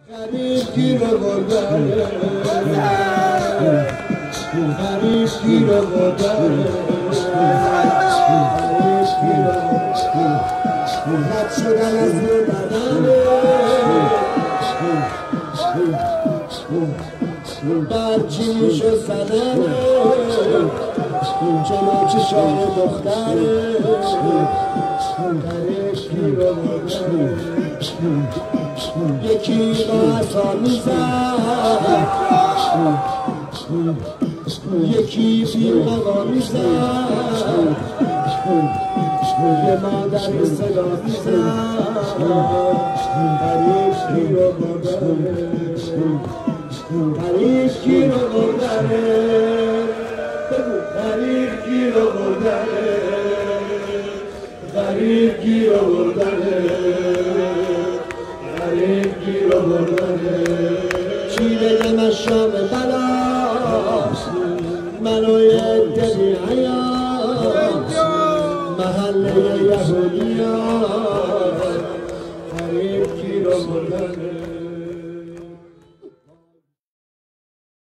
غریب گیر آوردن غریب گیر آوردن رد شدن از بدن برچینش و زدن جلو چشای دختر غریب گیر آوردن یکی با عصا میزد یکی بیغما میزد یه مادر صدا میزد غریب گیر آوردن غریب گیر آوردن غریب گیر آوردن غریب گیر آوردن غریب گیر آوردن چی بگم از شام بلاش منو یه عده حیات محله یهودیان غریب گیر آوردن